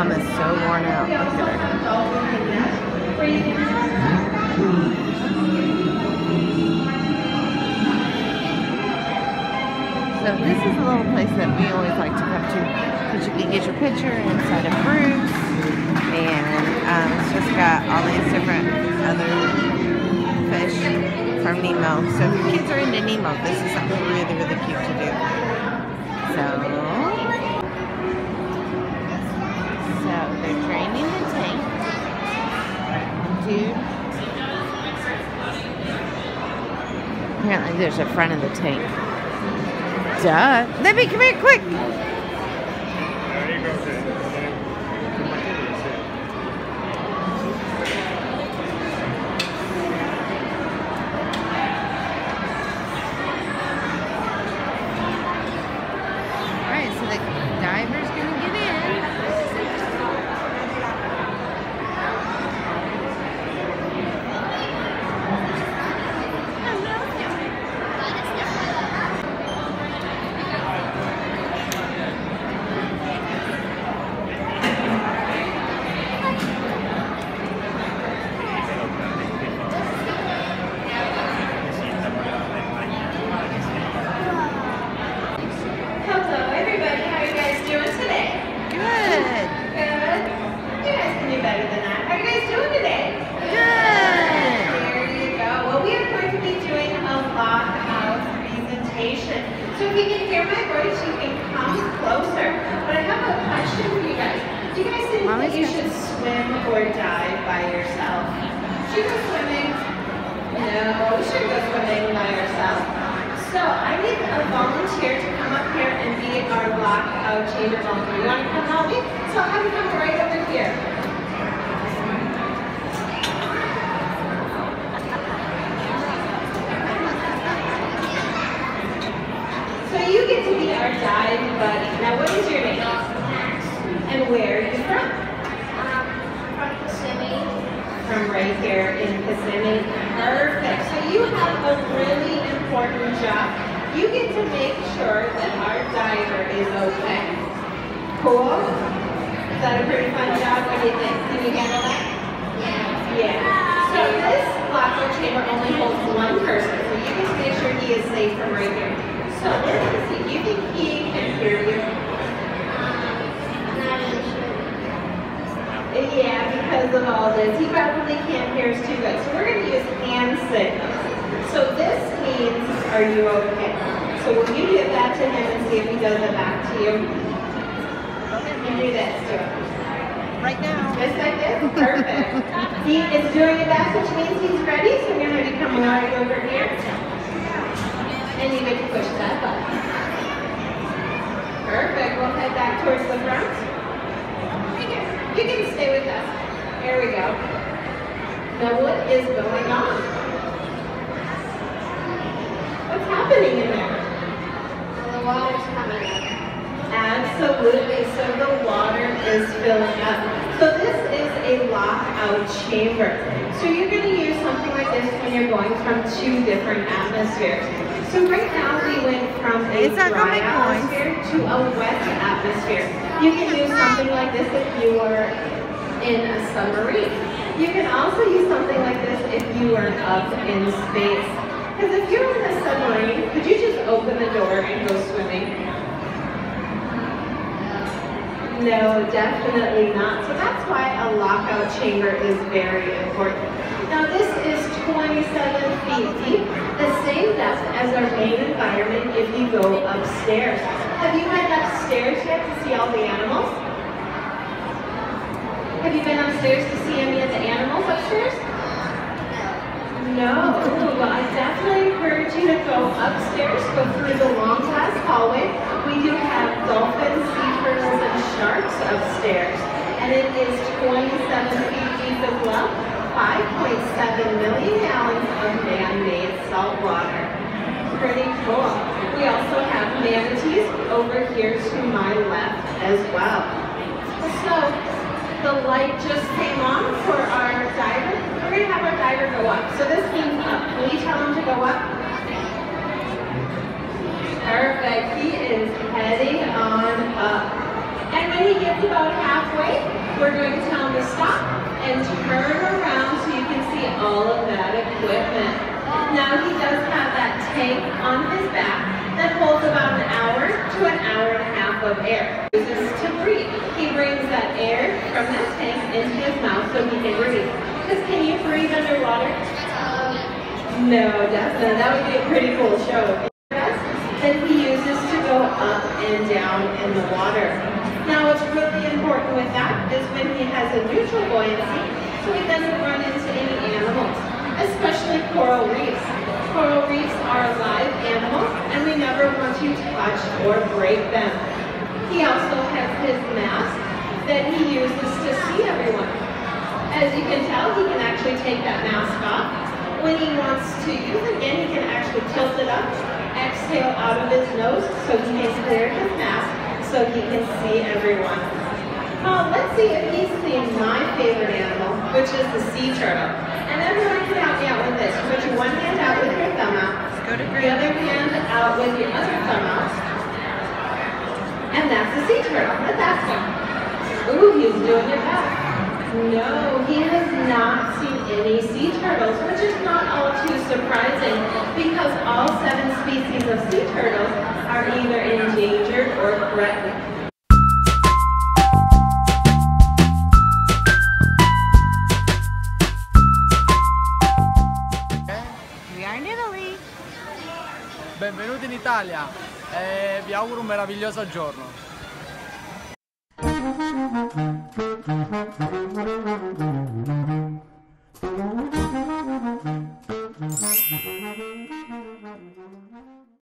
mom is so worn out. Look at her. So this is a little place that we always like to come to because you can get your picture inside of Bruce, and it's just got all these different other fish from Nemo. So if your kids are into Nemo, this is something really, really cute to do. So they're draining the tank. Dude. Apparently there's a front of the tank. Duh. Libby, come here, quick! Alright, so the diver's gonna get in. So if you can hear my voice, you can come closer. But I have a question for you guys. Do you guys think that you should swim or dive by yourself? Should you go swimming? No, we shouldn't go swimming by yourself. So I need a volunteer to come up here and be our lockout chamber volunteer. You want to come help me? So I'll have you come right over here. So you get to be our dive buddy. Now, what is your name? And where are you from? From Kissimmee. From right here in Kissimmee. Perfect. So you have a really important job. You get to make sure that our diver is okay. Cool? Is that a pretty fun job? What do you think? Can you handle that? Yeah. So this lockout chamber only holds one person. So you get to make sure he is safe from right here. So we're going to see. Do you think he can hear you? Not really sure. Yeah, because of all this. He probably can't hear us too good. So we're going to use hand signals. So this means, are you okay? So when you do that to him and see if he does it back to you, you do this to him. Right now. Just like this? Perfect. He is doing it back, which means he's ready. So I'm going to have you come right over here. And you get to push that button. Perfect. We'll head back towards the front. You can stay with us. There we go. Now what is going on? What's happening in there? Well, the water's coming up. Absolutely. So the water is filling up. So this is a lockout chamber. So you're going to use something like this when you're going from two different atmospheres. So right now we went from a dry atmosphere to a wet atmosphere. You can use something like this if you were in a submarine. You can also use something like this if you were up in space. Because if you're in a submarine, could you just open the door and go swimming? No, definitely not. So that's why a lockout chamber is very important. Now this is 27 feet deep, the same depth as our main environment if you go upstairs. Have you been upstairs yet to see all the animals? Have you been upstairs to see any of the animals upstairs? No. Well, I definitely encourage you to go upstairs, go through the long glass hallway. We do have dolphins, sea turtles, and sharks upstairs. And it is 27 feet deep as well. 5.7 million gallons of man-made salt water. Pretty cool. We also have manatees over here to my left as well. So the light just came on for our diver. We're going to have our diver go up. So this means up. Will you tell him to go up? Perfect. He is heading on up. And when he gets about halfway, We're going to tell him to stop and turn around so you can see all of that equipment. Now he does have that tank on his back that holds about an hour to an hour and a half of air. He uses to breathe. He brings that air from that tank into his mouth so he can breathe. Because can you breathe underwater? No, definitely. That would be a pretty cool show. That he uses to go up and down in the water. Now what's really important with that is when he has a neutral buoyancy, so he doesn't run into any animals, especially coral reefs. Coral reefs are live animals and we never want to touch or break them. He also has his mask that he uses to see everyone. As you can tell, he can actually take that mask off. When he wants to use it again, he can actually tilt it up, exhale out of his nose so he can clear his mask so he can see everyone. Let's see if he's seen my favorite animal, which is the sea turtle. And everyone can help me out with this. Put your one hand out with your thumb out. Go to The other hand out with your other thumb out. And that's the sea turtle. Let's ask him. Ooh, he's doing it back. No, he has not seen any sea turtles, which is not all too surprising because all 7 species of sea turtles are either endangered or threatened. We are in Italy. Benvenuti in Italia e vi auguro un meraviglioso giorno.